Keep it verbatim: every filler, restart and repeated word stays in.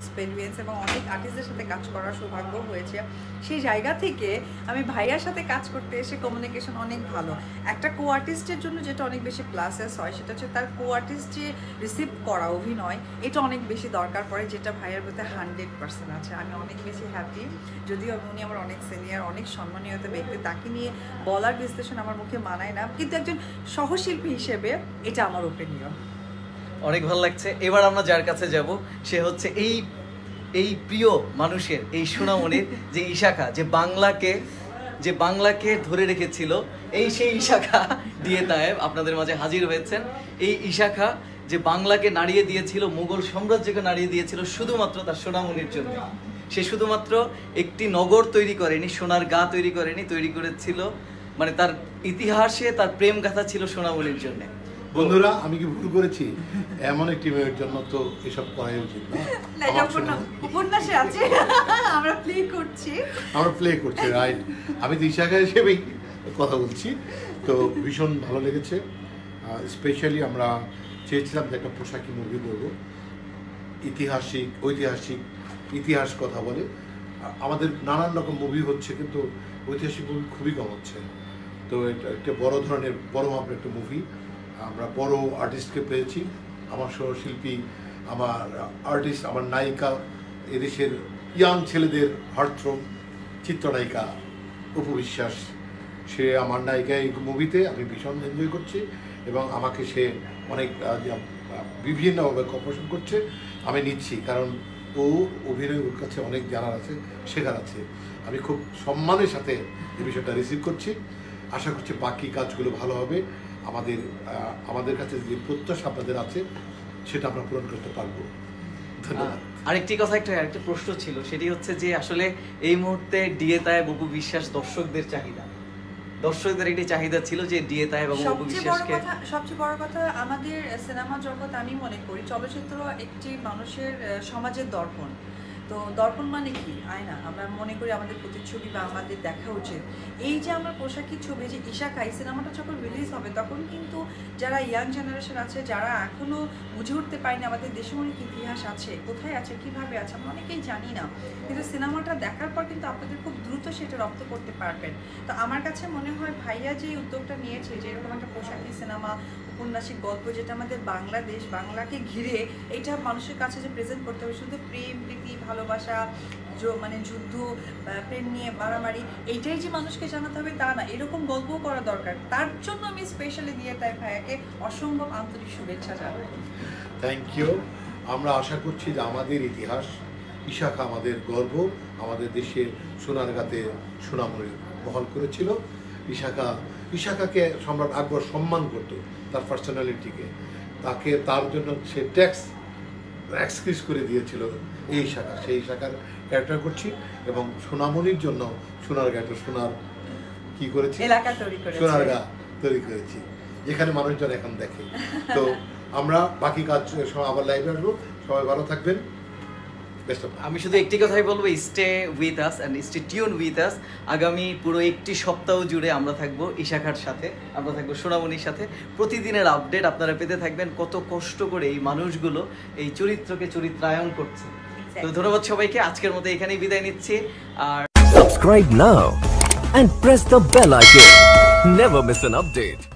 Experience এবং অনেক আর্টিস্টদের সাথে কাজ করার সৌভাগ্য হয়েছে। সেই জায়গা থেকে আমি ভাইয়ার সাথে কাজ করতে এসে কমিউনিকেশন অনেক ভালো। একটা কো আর্টিস্টের জন্য যেটা অনেক বেশি প্লাসেস হয় সেটা হচ্ছে তার কো আর্টিস্ট যে রিসিভ করা অভিনয়, এটা অনেক বেশি দরকার পড়ে, যেটা ভাইয়ার মধ্যে হান্ড্রেড পার্সেন্ট আছে। আমি অনেক বেশি হ্যাপি। যদিও উনি আমার অনেক সিনিয়র, অনেক সম্মানীয় ব্যক্তি, তাকে নিয়ে বলার বিশ্লেষণ আমার মুখে মানায় না, কিন্তু একজন সহশিল্পী হিসেবে এটা আমার ওপিনিয়ন। অনেক ভালো লাগছে। এবার আমরা যার কাছে যাব সে হচ্ছে এই এই প্রিয় মানুষের, এই সোনামণির যে ইশাখা, যে বাংলাকে যে বাংলাকে ধরে রেখেছিল, এই সেই ইশাখা দিয়ে তায়েব আপনাদের মাঝে হাজির হয়েছেন। এই ইশাখা যে বাংলাকে নাড়িয়ে দিয়েছিল, মুঘল সাম্রাজ্যকে নাড়িয়ে দিয়েছিল শুধুমাত্র তার সোনামণির জন্য। সে শুধুমাত্র একটি নগর তৈরি করেনি, সোনার গা তৈরি করেনি, তৈরি করেছিল মানে তার ইতিহাসে তার প্রেম গাথা ছিল সোনামণির জন্য। বন্ধুরা, আমি কি ভুল করেছি? এমন একটি মেয়ের জন্য তো এসব করাই উচিত না। উপন্যাসে আছে, আমরা প্লে করছি আমরা প্লে করছি রাইট। আমি তো ইশাখা হিসেবেই কথা বলছি। তো ভীষণ ভালো লেগেছে। স্পেশালি আমরা চেয়েছিলাম যে একটা পোশাকি মুভি করবো, ইতিহাসিক ঐতিহাসিক ইতিহাস কথা বলে। আমাদের নানান রকম মুভি হচ্ছে, কিন্তু ঐতিহাসিক মুভি খুবই কম হচ্ছে। তো এটা একটা বড় ধরনের বড় মাপের একটা মুভি। আমরা বড় আর্টিস্টকে পেয়েছি, আমার সহশিল্পী, আমার আর্টিস্ট, আমার নায়িকা, এদেশের ইয়াং ছেলেদের হার্টথ্রোব চিত্রনায়িকা অপু বিশ্বাস। সে আমার নায়িকা এই মুভিতে, আমি ভীষণ এনজয় করছি এবং আমাকে সে অনেক বিভিন্নভাবে কম্পোজিশন করছে। আমি নিচ্ছি, কারণ ও অভিনয় ওর কাছে অনেক জানার আছে, শেখার আছে। আমি খুব সম্মানের সাথে এই বিষয়টা রিসিভ করছি। আশা করছি বাকি কাজগুলো ভালো হবে। আমাদের আমাদের কাছে যে প্রত্যাশা আপনাদের আছে সেটা আমরা পূরণ করতে পারবো। ধন্যবাদ। আরেকটি কথা, একটা আরেকটা প্রশ্ন ছিল, সেটি হচ্ছে যে আসলে এই মুহূর্তে ডিএ তায়েব অপু বিশ্বাস দর্শকদের চাহিদা, দর্শকদের একটি চাহিদা ছিল যে ডিএ তায়েব এবং অপু বিশ্বাসকে। সবচেয়ে বড় কথা, আমাদের সিনেমা জগৎ, আমি মনে করি চলচ্চিত্র একটি মানুষের সমাজের দর্পণ। তো দর্পণ মানে কি? আয়না। আমরা মনে করি আমাদের প্রতিচ্ছবি বা আমাদের দেখা উচিত। এই যে আমার পোশাকি ছবি যে ইশাখা, এই সিনেমাটা যখন রিলিজ হবে তখন কিন্তু যারা ইয়াং জেনারেশন আছে, যারা এখনও বুঝে উঠতে পারেনি আমাদের দেশে অনেক ইতিহাস আছে, কোথায় আছে, কিভাবে আছে, আমরা অনেকেই জানি না, কিন্তু সিনেমাটা দেখার পর কিন্তু আপনাদের খুব দ্রুত সেটা রপ্ত করতে পারবেন। তো আমার কাছে মনে হয় ভাইয়া যে উদ্যোগটা নিয়েছে, যে এরকম একটা পোশাকি সিনেমা, উপন্যাসিক গল্প, যেটা আমাদের বাংলাদেশ, বাংলাকে ঘিরে এটা মানুষের কাছে যে প্রেজেন্ট করতে হবে, শুধু প্রেম, প্রীতি, ভালোবাসা, মানে যুদ্ধ, প্রেম নিয়ে মারামারি, এইটাই যে মানুষকে জানাতে হবে তা না, এরকম গল্পও করা দরকার। তার জন্য আমি স্পেশালি দিয়ে তাই ভাইয়াকে অসম্ভব আন্তরিক শুভেচ্ছা জানাই। Thank you. আমরা আশা করছি যে আমাদের ইতিহাস, ইশাখা আমাদের গর্ব, আমাদের দেশের সোনারগাঁতে সোনামণি বহন করেছিল। ইশাখা ইশাখাকে সম্রাট আকবর সম্মান করত, তার পার্সোনালিটিকে, তাকে তার জন্য সে ট্যাক্স এক্সকিউজ করে দিয়েছিল এই শাখা। সেই শাখার ক্যারেক্টার করছি এবং সোনামণির জন্য সোনারগাঁটা সোনার কি করেছি, সোনারগাঁ তৈরি করেছি, যেখানে মানুষজন এখন দেখে। তো আমরা বাকি কাজ আবার লাইভে আসবো। সবাই ভালো থাকবেন। আমি শুধু একটি কথাই বলবো, stay with us and stay tune with us. আগামী পুরো একটি সপ্তাহ জুড়ে আমরা থাকবো ইশাখার সাথে, আমরা থাকবো সোনামণির সাথে। প্রতিদিনের আপডেট আপনারা পেতে থাকবেন, কত কষ্ট করে এই মানুষগুলো এই চরিত্রকে চরিত্রায়ন করছে। তো ধন্যবাদ সবাইকে, আজকের মতো এখানেই বিদায় নিচ্ছি। আর subscribe now and press the bell icon, never miss an update.